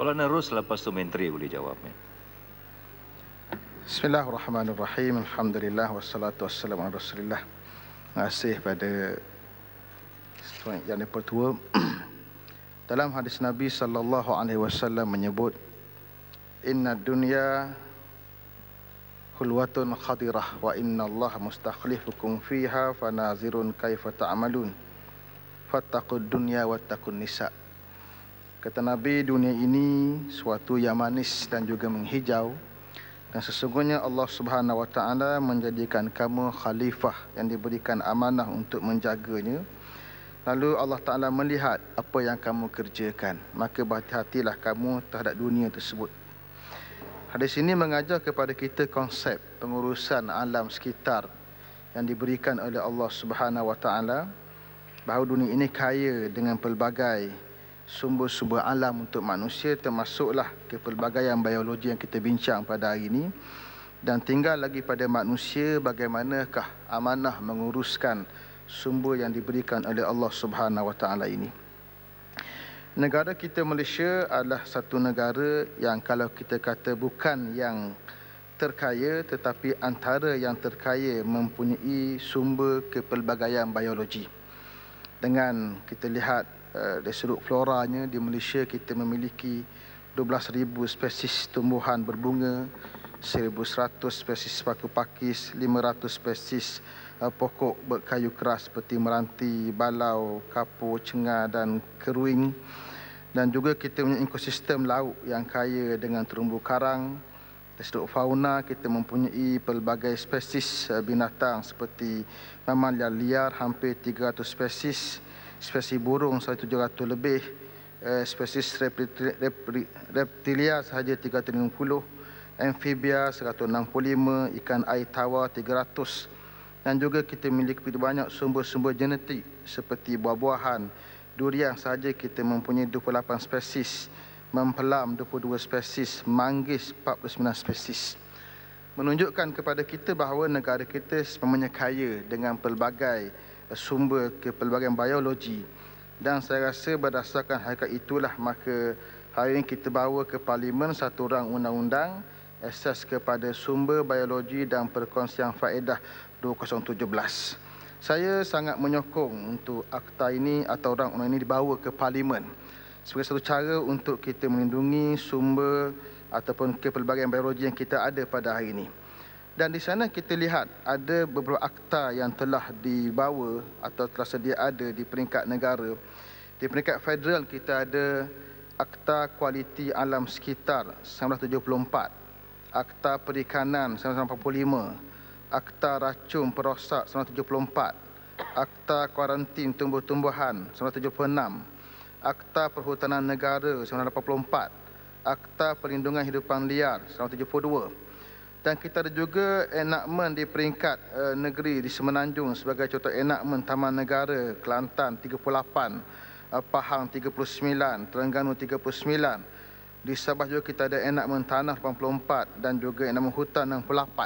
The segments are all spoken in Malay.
Soalan terus lepas tu menteri boleh jawab. Bismillahirrahmanirrahim. Alhamdulillah wassalatu wassalamu ala Rasulillah. Terima kasih pada Yang Dipertua. Dalam hadis Nabi sallallahu alaihi wasallam menyebut, inna dunya hulwatun khadirah wa inna Allah mustakhlifukum fiha fanazirun kaifa ta'malun fattaqud dunya wattaqun nisa. Kata Nabi, dunia ini suatu yang manis dan juga menghijau, dan sesungguhnya Allah Subhanahu wa taala menjadikan kamu khalifah yang diberikan amanah untuk menjaganya. Lalu Allah Ta'ala melihat apa yang kamu kerjakan, maka berhati-hatilah kamu terhadap dunia tersebut. Hadis ini mengajar kepada kita konsep pengurusan alam sekitar yang diberikan oleh Allah Subhanahu wa taala, bahawa dunia ini kaya dengan pelbagai sumber-sumber alam untuk manusia, termasuklah kepelbagaian biologi yang kita bincang pada hari ini. Dan tinggal lagi pada manusia bagaimanakah amanah menguruskan sumber yang diberikan oleh Allah Subhanahu wa taala ini. Negara kita Malaysia adalah satu negara yang kalau kita kata bukan yang terkaya, tetapi antara yang terkaya mempunyai sumber kepelbagaian biologi. Dengan kita lihat dari sudut floranya, di Malaysia kita memiliki 12,000 spesies tumbuhan berbunga, 1,100 spesies paku pakis, 500 spesies pokok berkayu keras seperti meranti, balau, kapur, cengar dan keruing. Dan juga kita punya ekosistem laut yang kaya dengan terumbu karang. Dari sudut fauna kita mempunyai pelbagai spesies binatang seperti mamalia liar hampir 300 spesies, spesies burung 1,700 lebih, spesies reptilia sahaja 350, amfibia 165, ikan air tawar 300. Dan juga kita memiliki begitu banyak sumber-sumber genetik seperti buah-buahan. Durian sahaja kita mempunyai 28 spesies, mempelam 22 spesies, manggis 49 spesies. Menunjukkan kepada kita bahawa negara kita sebenarnya kaya dengan pelbagai sumber kepelbagaian biologi. Dan saya rasa berdasarkan hakikat itulah maka hari ini kita bawa ke Parlimen satu rang undang-undang asas kepada sumber biologi dan perkongsian faedah 2017. Saya sangat menyokong untuk akta ini atau rang undang ini dibawa ke Parlimen sebagai satu cara untuk kita melindungi sumber ataupun kepelbagaian biologi yang kita ada pada hari ini. Dan di sana kita lihat ada beberapa akta yang telah dibawa atau telah sedia ada di peringkat negara. Di peringkat federal kita ada Akta Kualiti Alam Sekitar 1974, Akta Perikanan 1985, Akta Racun Perosak 1974, Akta Kuarantin Tumbuh-tumbuhan 1976, Akta Perhutanan Negara 1984, Akta Perlindungan Hidupan Liar 1972. Dan kita ada juga enakmen di peringkat negeri di Semenanjung sebagai contoh enakmen Taman Negara Kelantan 38, Pahang 39, Terengganu 39. Di Sabah juga kita ada enakmen Tanah 84 dan juga enakmen Hutan 68.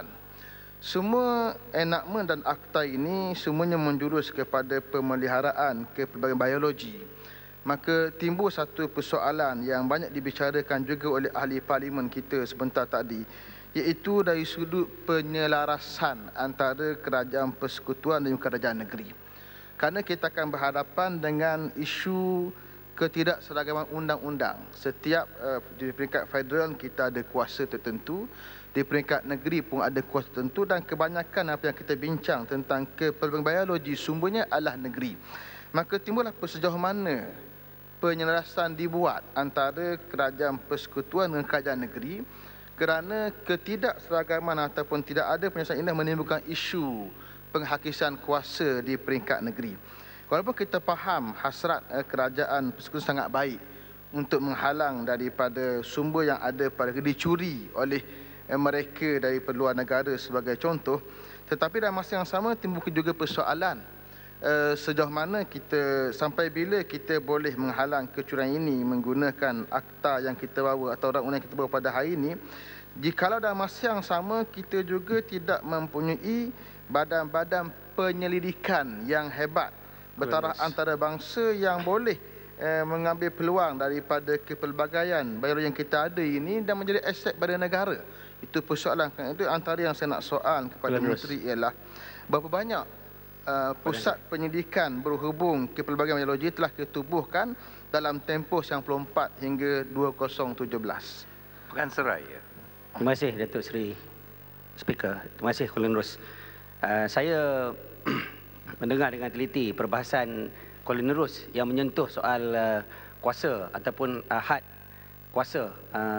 Semua enakmen dan akta ini semuanya menjurus kepada pemeliharaan kepelbagaian biologi. Maka timbul satu persoalan yang banyak dibicarakan juga oleh ahli parlimen kita sebentar tadi, iaitu dari sudut penyelarasan antara kerajaan persekutuan dan kerajaan negeri. Kerana kita akan berhadapan dengan isu ketidakseragaman undang-undang. Setiap di peringkat federal kita ada kuasa tertentu, di peringkat negeri pun ada kuasa tertentu, dan kebanyakan apa yang kita bincang tentang kepelbagaian biologi sumbernya adalah negeri. Maka timbullah sejauh mana penyelarasan dibuat antara kerajaan persekutuan dengan kerajaan negeri, kerana ketidakseragaman ataupun tidak ada penyelesaian ini menimbulkan isu penghakisan kuasa di peringkat negeri. Walaupun kita faham hasrat kerajaan persekutuan sangat baik untuk menghalang daripada sumber yang ada pada dicuri oleh mereka dari luar negara sebagai contoh, tetapi dalam masa yang sama timbul juga persoalan sejauh mana kita, sampai bila kita boleh menghalang kecurian ini menggunakan akta yang kita bawa atau undang-undang yang kita bawa pada hari ini, jikalau dalam masa yang sama kita juga tidak mempunyai badan-badan penyelidikan yang hebat bertaraf antarabangsa yang boleh mengambil peluang daripada kepelbagaian baru yang kita ada ini dan menjadi aset pada negara. Itu persoalan. Itu antara yang saya nak soal kepada Menteri ialah berapa banyak pusat penyidikan berhubung kepelbagaian biologi telah ditubuhkan dalam tempoh 94 hingga 2017. Pekan Serai ya. Terima kasih Datuk Seri Speaker. Terima kasih Kuala Nerus. Saya mendengar dengan teliti perbahasan Kuala Nerus yang menyentuh soal kuasa ataupun had kuasa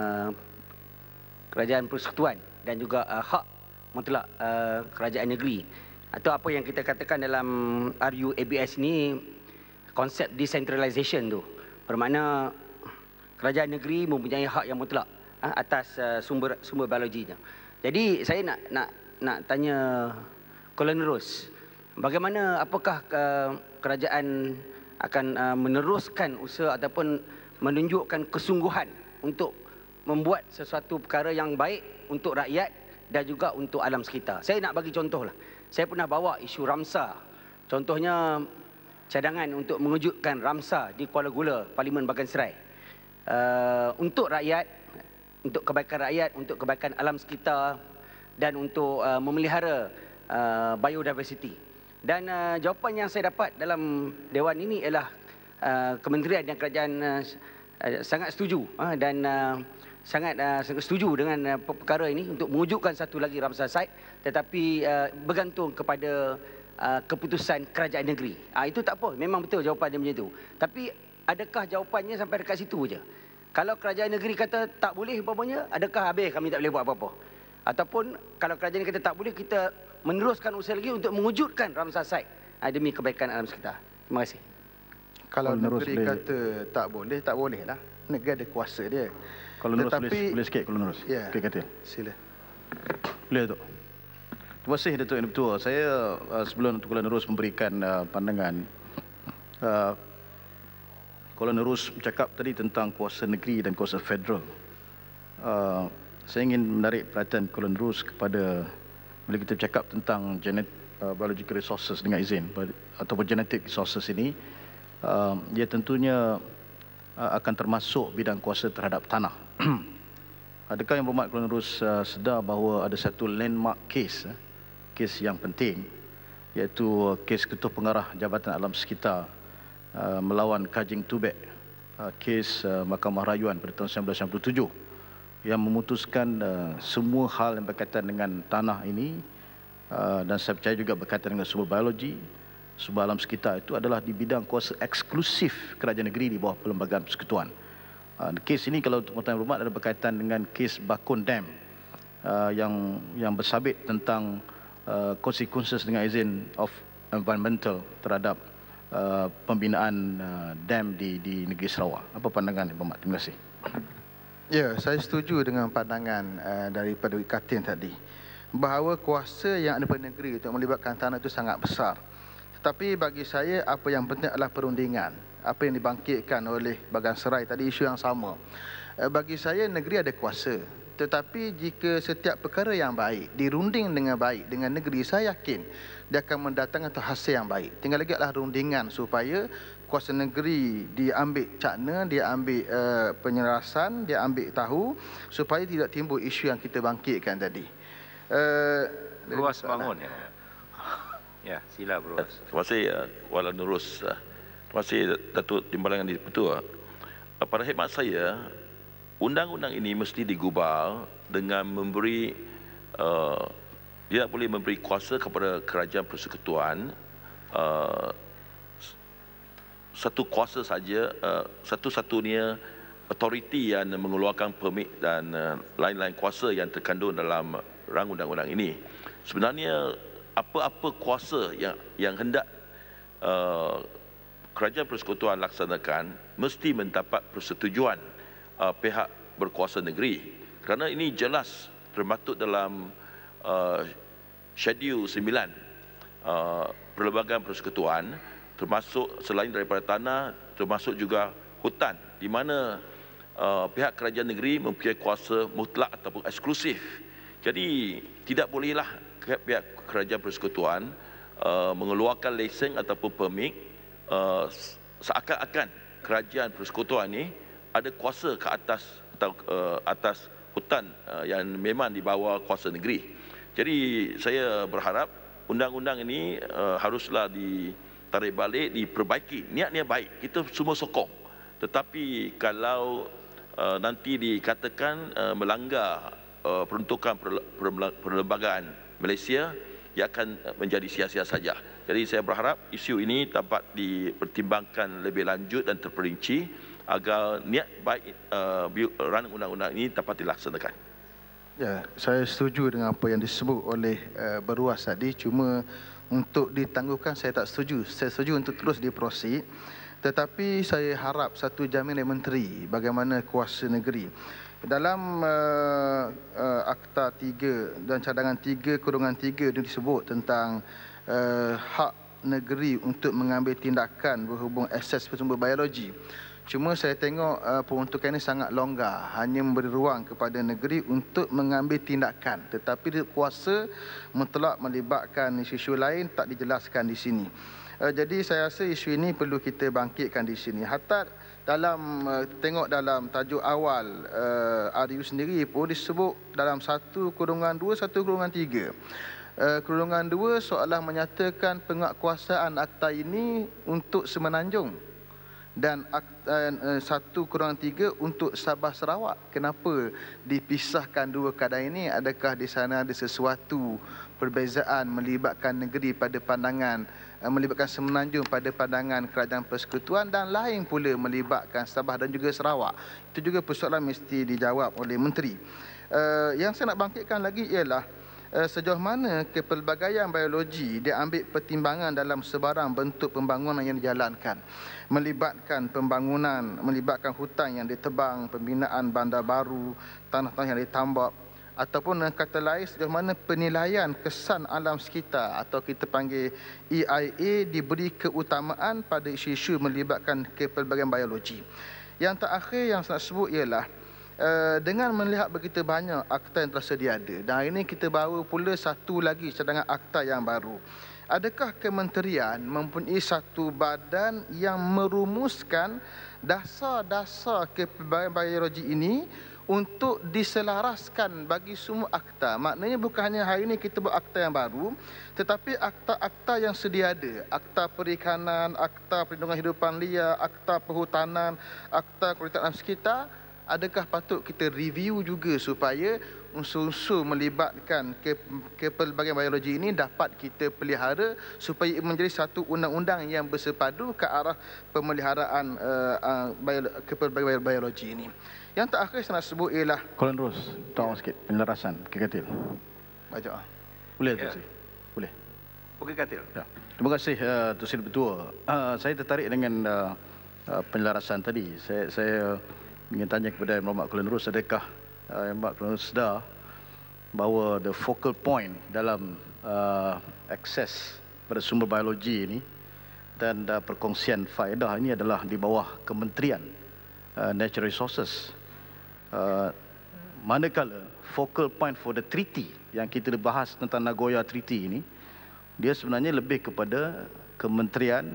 kerajaan persekutuan dan juga hak mutlak kerajaan negeri, atau apa yang kita katakan dalam RUABS ni konsep decentralisation tu, bermakna kerajaan negeri mempunyai hak yang mutlak atas sumber biologinya. Jadi saya nak tanya Kuala Nerus, bagaimana, apakah kerajaan akan meneruskan usaha ataupun menunjukkan kesungguhan untuk membuat sesuatu perkara yang baik untuk rakyat dan juga untuk alam sekitar. Saya nak bagi contohlah. Saya pernah bawa isu Ramsar. Contohnya cadangan untuk mewujudkan Ramsar di Kuala Gula, Parlimen Bagan Serai. Untuk rakyat, untuk kebaikan rakyat, untuk kebaikan alam sekitar dan untuk memelihara biodiversity. Dan jawapan yang saya dapat dalam Dewan ini ialah kementerian dan kerajaan sangat setuju dan sangat setuju dengan perkara ini untuk mewujudkan satu lagi Ramsar site, tetapi bergantung kepada keputusan kerajaan negeri. Itu tak apa, memang betul jawapan dia macam itu. Tapi adakah jawapannya sampai dekat situ je? Kalau kerajaan negeri kata tak boleh umpamanya, adakah habis kami tak boleh buat apa-apa? Ataupun kalau kerajaan kata tak boleh, kita meneruskan usaha lagi untuk mewujudkan Ramsar site demi kebaikan alam sekitar. Terima kasih. Kalau negeri kata tak boleh lah. Negara ada kuasa dia. Kalau Nerus boleh sikit, kalau Nerus. Ya. Okey, kata. Sila. Boleh, Datuk. Terima kasih, Datuk Yang Dipertua. Saya sebelum Kuala Nerus memberikan pandangan, Kuala Nerus bercakap tadi tentang kuasa negeri dan kuasa federal. Saya ingin menarik perhatian Kuala Nerus kepada bila kita bercakap tentang biological resources dengan izin ataupun genetic resources ini, dia tentunya akan termasuk bidang kuasa terhadap tanah. Adakah Yang Berhormat Kuala Nerus sedar bahawa ada satu landmark kes yang penting, iaitu kes Ketua Pengarah Jabatan Alam Sekitar melawan Kajing Tubek, kes Mahkamah Rayuan pada tahun 1997 yang memutuskan semua hal yang berkaitan dengan tanah ini, dan saya percaya juga berkaitan dengan sumber biologi, sumber alam sekitar, itu adalah di bidang kuasa eksklusif kerajaan negeri di bawah Perlembagaan Persekutuan. Kes ini kalau tuan-tuan yang berhormat ada berkaitan dengan kes Bakun Dam yang bersabit tentang consequences dengan izin of environmental terhadap pembinaan dam di negeri Sarawak. Apa pandangan Yang Berhormat? Terima kasih. Ya, saya setuju dengan pandangan daripada Katin tadi, bahawa kuasa yang ada pada negeri untuk melibatkan tanah itu sangat besar. Tetapi bagi saya apa yang penting adalah perundingan. Apa yang dibangkitkan oleh Bagan Serai tadi, isu yang sama. Bagi saya negeri ada kuasa. Tetapi jika setiap perkara yang baik dirunding dengan baik dengan negeri, saya yakin dia akan mendatangkan hasil yang baik. Tinggal lagi adalah rundingan supaya kuasa negeri diambil cakna, dia ambil penyelarasan, dia ambil tahu supaya tidak timbul isu yang kita bangkitkan tadi. Ruas bangun ya. Ya, sila Bro. Terima kasih Kuala Nerus. Terima kasih Datuk Timbalan yang Dipertua. Pada khidmat saya, undang-undang ini mesti digubal dengan memberi dia boleh memberi kuasa kepada kerajaan persekutuan satu kuasa saja, satu-satunya autoriti yang mengeluarkan permit dan lain-lain kuasa yang terkandung dalam rang undang-undang ini. Sebenarnya apa-apa kuasa yang hendak kerajaan persekutuan laksanakan mesti mendapat persetujuan pihak berkuasa negeri, kerana ini jelas termaktub dalam Schedule 9 Perlembagaan Persekutuan, termasuk selain daripada tanah, termasuk juga hutan, di mana pihak kerajaan negeri mempunyai kuasa mutlak ataupun eksklusif. Jadi tidak bolehlah pihak kerajaan persekutuan mengeluarkan lesen ataupun permit seakan-akan kerajaan persekutuan ni ada kuasa ke atas atau atas hutan yang memang di bawah kuasa negeri. Jadi saya berharap undang-undang ini haruslah ditarik balik, diperbaiki. Niatnya baik, kita semua sokong. Tetapi kalau nanti dikatakan melanggar peruntukan perlembagaan Malaysia, ia akan menjadi sia-sia saja. Jadi saya berharap isu ini dapat dipertimbangkan lebih lanjut dan terperinci agar niat baik rancangan undang-undang ini dapat dilaksanakan. Ya, saya setuju dengan apa yang disebut oleh Berwas tadi. Cuma untuk ditangguhkan saya tak setuju. Saya setuju untuk terus diproses. Tetapi saya harap satu jaminan menteri bagaimana kuasa negeri. Dalam Akta 3 dan cadangan 3/3 itu disebut tentang hak negeri untuk mengambil tindakan berhubung akses sumber biologi. Cuma saya tengok peruntukan ini sangat longgar, hanya memberi ruang kepada negeri untuk mengambil tindakan. Tetapi kuasa mutlak melibatkan isu-isu lain tak dijelaskan di sini. Jadi saya rasa isu ini perlu kita bangkitkan di sini. Hatta dalam tengok dalam tajuk awal RU sendiri pun disebut dalam 1/2, 1/3. Kurungan 2 seolah menyatakan penguatkuasaan akta ini untuk Semenanjung dan 1/3 untuk Sabah Sarawak. Kenapa dipisahkan dua keadaan ini? Adakah di sana ada sesuatu perbezaan melibatkan negeri pada pandangan, melibatkan Semenanjung pada pandangan kerajaan persekutuan dan lain pula melibatkan Sabah dan juga Sarawak? Itu juga persoalan mesti dijawab oleh menteri. Yang saya nak bangkitkan lagi ialah sejauh mana kepelbagaian biologi diambil pertimbangan dalam sebarang bentuk pembangunan yang dijalankan, melibatkan pembangunan, melibatkan hutan yang ditebang, pembinaan bandar baru, tanah-tanah yang ditambak, ataupun dengan kata lain sejauh mana penilaian kesan alam sekitar atau kita panggil EIA diberi keutamaan pada isu-isu melibatkan kepelbagaian biologi. Yang terakhir yang saya nak sebut ialah dengan melihat begitu banyak akta yang telah sedia ada, dan hari ini kita bawa pula satu lagi cadangan akta yang baru. Adakah kementerian mempunyai satu badan yang merumuskan dasar-dasar kepelbagaian biologi ini untuk diselaraskan bagi semua akta? Maknanya bukan hanya hari ini kita buat akta yang baru, tetapi akta-akta yang sedia ada. Akta perikanan, akta perlindungan hidupan liar, akta perhutanan, akta kualitas alam sekitar. Adakah patut kita review juga supaya unsur-unsur melibatkan kepelbagaian biologi ini dapat kita pelihara supaya menjadi satu undang-undang yang bersepadu ke arah pemeliharaan kepelbagaian biologi ini. Yang terakhir saya nak sebut ialah Colin Rose, tolong sikit penyelarasan Katil. Baca. Boleh Ya. Tuan Boleh. Okey, Katil. Ya. Terima kasih Tuan Sri Ketua. Saya tertarik dengan penyelarasan tadi. Saya ingin tanya kepada Muhammad Colin Rose, adakah Muhammad Colin Rose sedar bahawa the focal point dalam akses pada sumber biologi ini dan perkongsian faedah ini adalah di bawah Kementerian Natural Resources. Manakala focal point for the treaty yang kita bahas tentang Nagoya Treaty ini, dia sebenarnya lebih kepada Kementerian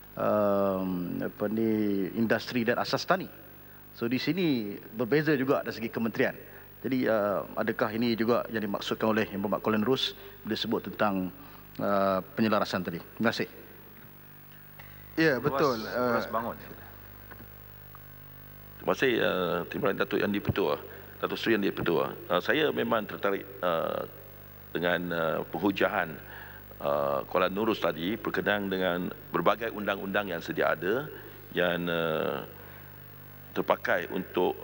Industri dan Asas Tani. So di sini berbeza juga dari segi kementerian. Jadi adakah ini juga yang dimaksudkan oleh Muhammad Colin Rose bila sebut tentang penyelarasan tadi? Terima kasih. ya, betul. Ruas bangun. Terima kasih Timbalan Datuk Yang di-Pertua, Datuk Seri Yang di-Pertua. Saya memang tertarik dengan penghujaan Kuala Nurus tadi berkenaan dengan berbagai undang-undang yang sedia ada yang terpakai untuk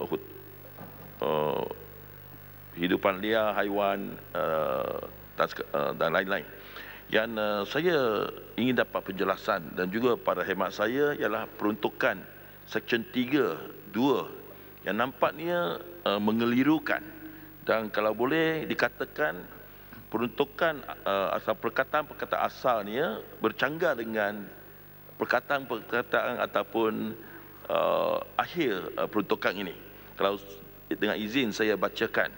hidupan liar, haiwan dan lain-lain. Yang saya ingin dapat penjelasan dan juga pada khidmat saya ialah peruntukan Seksyen 3(2) yang nampaknya mengelirukan, dan kalau boleh dikatakan peruntukan asal perkataan-perkataan asalnya bercanggah dengan perkataan-perkataan ataupun akhir peruntukan ini. Kalau dengan izin saya bacakan.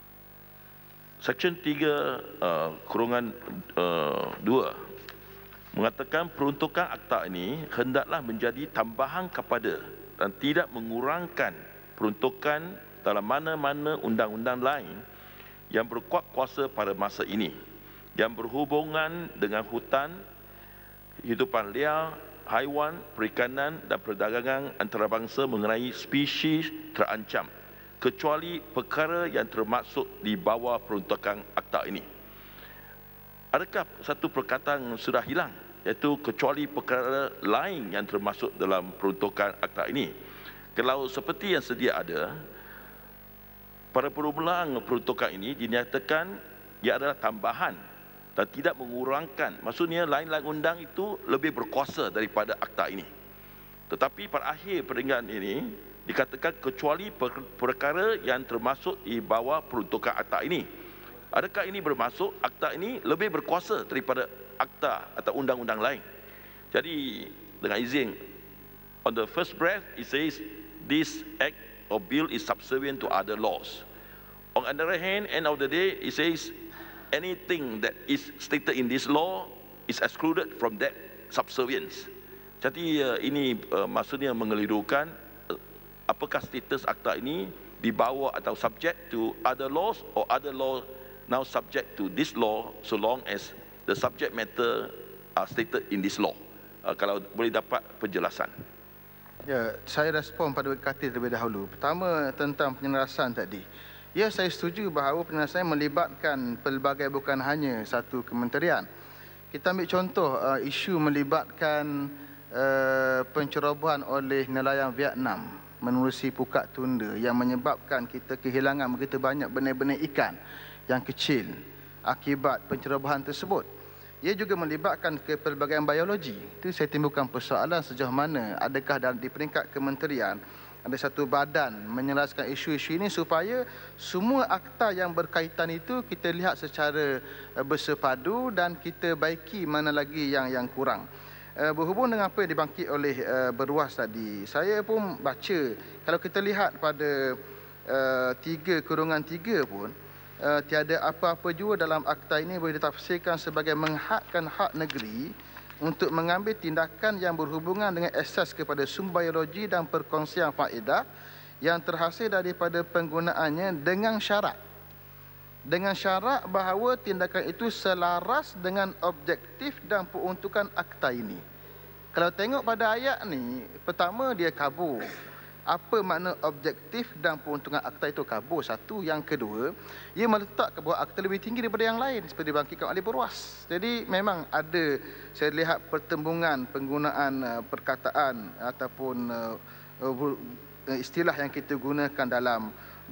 Seksyen 3(2) mengatakan peruntukan akta ini hendaklah menjadi tambahan kepada dan tidak mengurangkan peruntukan dalam mana-mana undang-undang lain yang berkuat kuasa pada masa ini yang berhubungan dengan hutan, hidupan liar, haiwan, perikanan dan perdagangan antarabangsa mengenai spesies terancam, kecuali perkara yang termasuk di bawah peruntukan akta ini. Adakah satu perkataan sudah hilang, iaitu kecuali perkara lain yang termasuk dalam peruntukan akta ini? Kalau seperti yang sedia ada, pada permulaan peruntukan ini dinyatakan ia adalah tambahan dan tidak mengurangkan. Maksudnya lain-lain undang itu lebih berkuasa daripada akta ini. Tetapi pada akhir peringatan ini dikatakan kecuali perkara yang termasuk di bawah peruntukan akta ini. Adakah ini bermaksud akta ini lebih berkuasa daripada akta atau undang-undang lain? Jadi dengan izin, on the first breath it says this act or bill is subservient to other laws. On the other hand, end of the day it says anything that is stated in this law is excluded from that subservience. Jadi ini maksudnya mengelirukan apakah status akta ini dibawa atau subject to other laws or other law now subject to this law so long as the subject matter are stated in this law. Kalau boleh dapat penjelasan. Ya, saya respon pada kata terlebih dahulu. Pertama tentang penyelarasan tadi. Ya, saya setuju bahawa penyelarasan melibatkan pelbagai bukan hanya satu kementerian. Kita ambil contoh isu melibatkan pencerobohan oleh nelayan Vietnam menerusi Pukat Tunda yang menyebabkan kita kehilangan begitu banyak benih-benih ikan yang kecil akibat pencerobohan tersebut. Ia juga melibatkan kepelbagaian biologi. Itu saya timbulkan persoalan sejauh mana adakah di peringkat kementerian ada satu badan menyelaraskan isu-isu ini supaya semua akta yang berkaitan itu kita lihat secara bersepadu dan kita baiki mana lagi yang kurang. Berhubung dengan apa yang dibangkit oleh Berwas tadi, saya pun baca, kalau kita lihat pada 3/3 pun, tiada apa-apa juga dalam akta ini boleh ditafsirkan sebagai menghadkan hak negeri untuk mengambil tindakan yang berhubungan dengan akses kepada sumber biologi dan perkongsian faedah yang terhasil daripada penggunaannya dengan syarat bahawa tindakan itu selaras dengan objektif dan peruntukan akta ini. Kalau tengok pada ayat ni, pertama dia kabur. Apa makna objektif dan peruntukan akta itu kabur? Satu. Yang kedua, ia meletakkan bahawa akta lebih tinggi daripada yang lain seperti dibangkitkan oleh Berwas. Jadi memang ada, saya lihat pertembungan penggunaan perkataan ataupun istilah yang kita gunakan dalam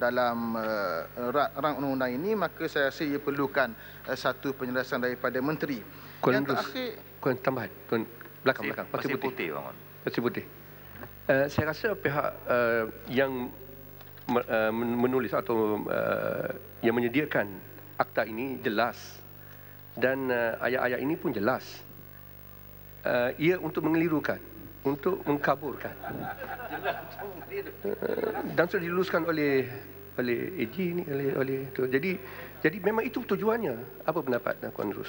rang undang-undang ini, maka saya rasa ia perlukan satu penjelasan daripada menteri. Yang terakhir, tambahan, belakang. Pasir putih, Bang. Pasir putih. Saya rasa pihak yang menulis atau yang menyediakan akta ini jelas dan ayat-ayat ini pun jelas. Ia untuk mengelirukan, untuk mengkaburkan. Dan sudah diluluskan oleh AG ni, oleh itu. Jadi memang itu tujuannya. Apa pendapat Puan Rus?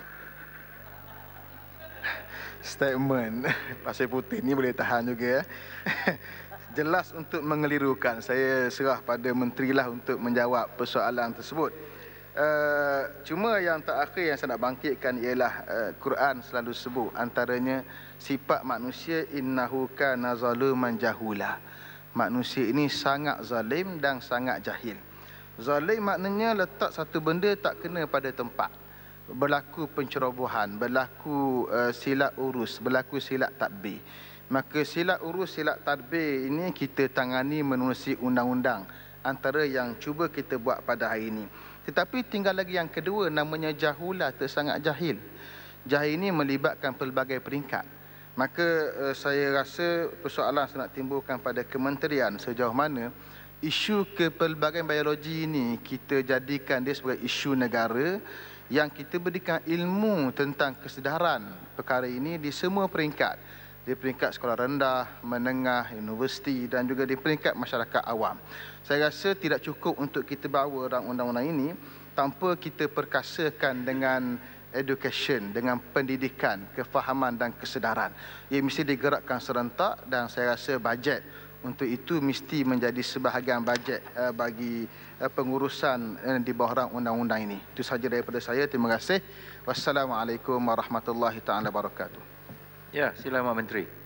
Statement Pasir Putih ni boleh tahan juga ya. Jelas untuk mengelirukan. Saya serah pada menteri lah untuk menjawab persoalan tersebut. Cuma yang terakhir yang saya nak bangkitkan ialah Quran selalu sebut antaranya sifat manusia innahu kana zaluman jahula. Manusia ini sangat zalim dan sangat jahil. Zalim maknanya letak satu benda tak kena pada tempat. Berlaku pencerobohan, berlaku silap urus, berlaku silap tadbir. Maka silap urus, silap tadbir ini kita tangani menerusi undang-undang antara yang cuba kita buat pada hari ini. Tetapi tinggal lagi yang kedua, namanya jahula, tersangat jahil. Jahil ini melibatkan pelbagai peringkat. Maka saya rasa persoalan saya nak timbulkan pada kementerian sejauh mana isu kepelbagaian biologi ini kita jadikan dia sebagai isu negara yang kita berikan ilmu tentang kesedaran perkara ini di semua peringkat. Di peringkat sekolah rendah, menengah, universiti dan juga di peringkat masyarakat awam. Saya rasa tidak cukup untuk kita bawa undang-undang ini tanpa kita perkasakan dengan education, dengan pendidikan, kefahaman dan kesedaran. Ia mesti digerakkan serentak dan saya rasa bajet untuk itu mesti menjadi sebahagian bajet bagi pengurusan di bawah rang undang-undang ini. Itu sahaja daripada saya. Terima kasih. Wassalamualaikum warahmatullahi taala wabarakatuh. Ya, sila Mak Menteri.